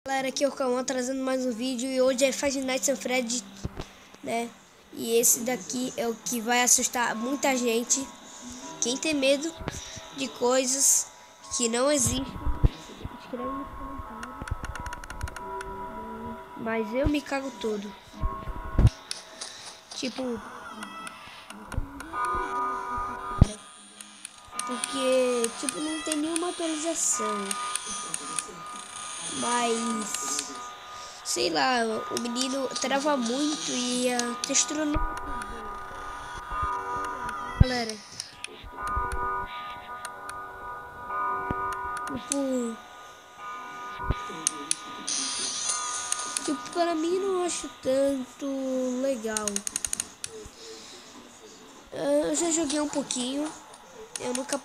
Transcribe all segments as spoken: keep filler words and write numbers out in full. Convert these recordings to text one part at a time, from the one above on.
Galera, aqui é o Cauã trazendo mais um vídeo e hoje é Five Nights at Freddy's, né? E esse daqui é o que vai assustar muita gente. Quem tem medo de coisas que não existem, escreve nos comentários. Mas eu me cago todo. Tipo, porque tipo não tem nenhuma atualização. Mas sei lá, o menino trava muito e a textura não. Galera, tipo, tipo, para mim não acho tanto legal. Eu já joguei um pouquinho, eu nunca.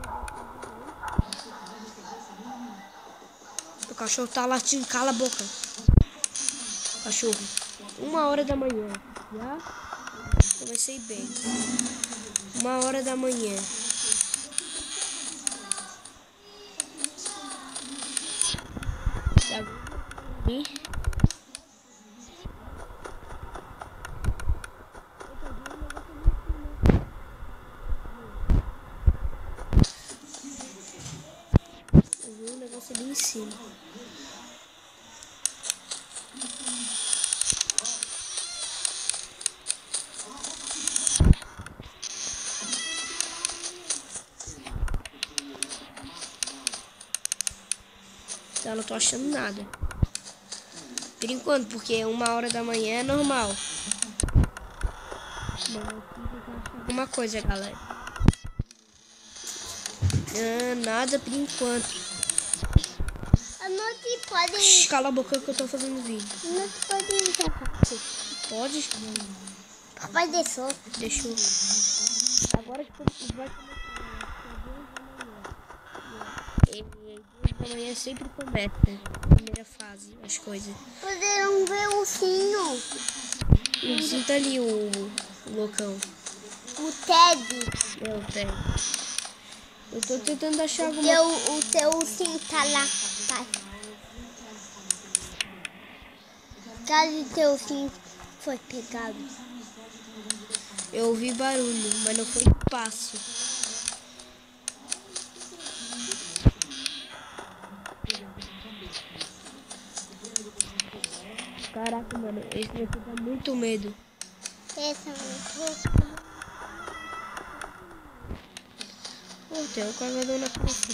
O cachorro tá latindo, cala a boca. Cachorro, uma hora da manhã, já comecei bem. Uma hora da manhã. Tá. E eu vi um negócio ali em cima. Eu não tô achando nada. Por enquanto, porque uma hora da manhã é normal. Alguma coisa, galera. Ah, nada por enquanto. Não te pode. Shhh, cala a boca que eu tô fazendo vídeo. Não te pode entrar. Pode? Papai deixou. Deixou. Agora que vai começar. E duas da manhã sempre começa. Primeira fase, as coisas. Poderão ver o sino. E sinta ali o, o loucão. O Ted. É o Ted. Eu tô tentando achar alguma Teu, o teu sino tá lá, pai. Caso teu sino foi pegado. Eu ouvi barulho, mas não foi passo. Caraca, mano, esse daqui dá muito medo. Esse é muito. Pô, tem um cagador na calça.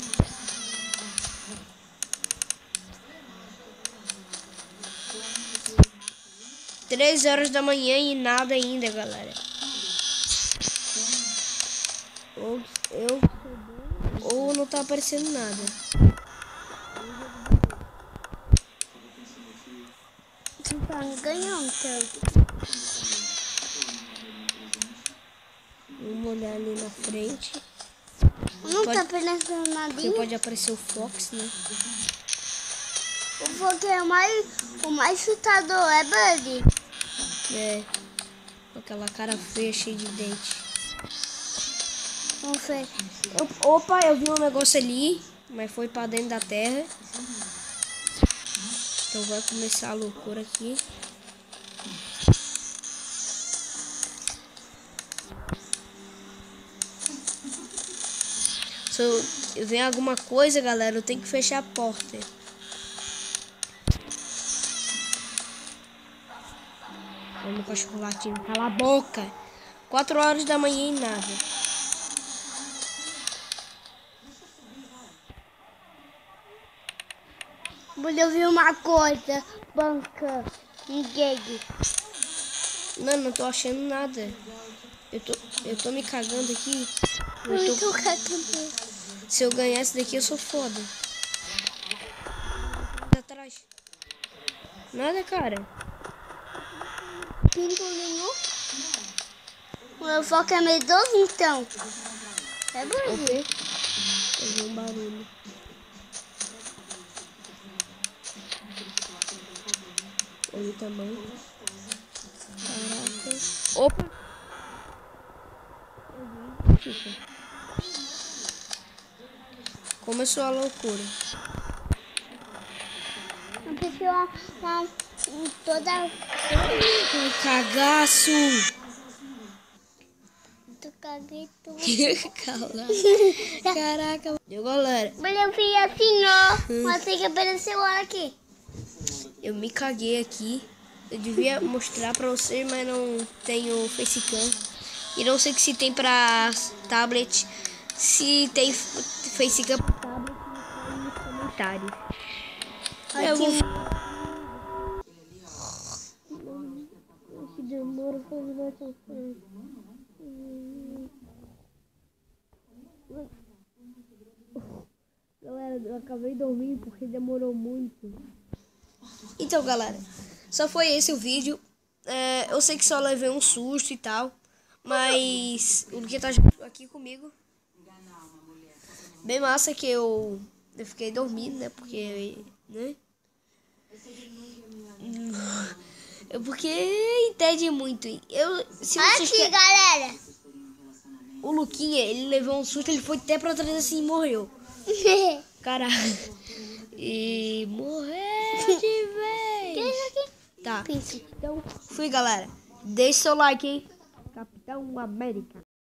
Três horas da manhã e nada ainda, galera. Ou eu ou não tá aparecendo nada. Tu tá ganhando, então. Vamos olhar ali na frente. Não Pode- tá aparecendo Porque nadinha. pode aparecer o Fox, né? O Fox é o mais, o mais chutador, é Buddy? É. Com aquela cara feia, cheia de dente. Não sei. Eu- opa, eu vi um negócio ali, mas foi pra dentro da terra. Então vai começar a loucura aqui. Se eu ver alguma coisa, galera, eu tenho que fechar a porta. Olha o cachorro latindo, cala a boca. Quatro horas da manhã e nada. Eu vi uma coisa, banca, um gag. Não, não tô achando nada. Eu tô, eu tô me cagando aqui. Eu tô- Muito cagando. se eu ganhar esse daqui, eu sou foda. Atrás. Nada, cara. Pingolinho. O meu foco é medroso, então. É bonito. Ok? Eu vi um barulho. Olha também. Caraca. Opa! Começou a loucura. Aconteceu uma, uma, toda... Um cagaço. Eu caguei tudo. Caraca. Deu, galera. Mas eu fiz assim, ó. Mas tem que aparecer agora aqui. Eu me caguei aqui. Eu devia mostrar pra vocês, mas não tenho facecam. E não sei se tem pra tablet. Se tem facecam pra tablet, nos comentários. Eu vou... Que demora pra fazer. Galera, eu acabei de dormir porque demorou muito. Então, galera, só foi esse o vídeo. É, eu sei que só levei um susto e tal, mas o que tá aqui comigo, bem massa que eu, eu fiquei dormindo, né? Porque, né? Eu porque entende muito. Eu, se vocês Aqui, quer... galera. O Luquinha, ele levou um susto, ele foi até pra trás assim e morreu. Caralho. E morreu de vez. Tá. Então, fui, galera. Deixe seu like, hein? Capitão América.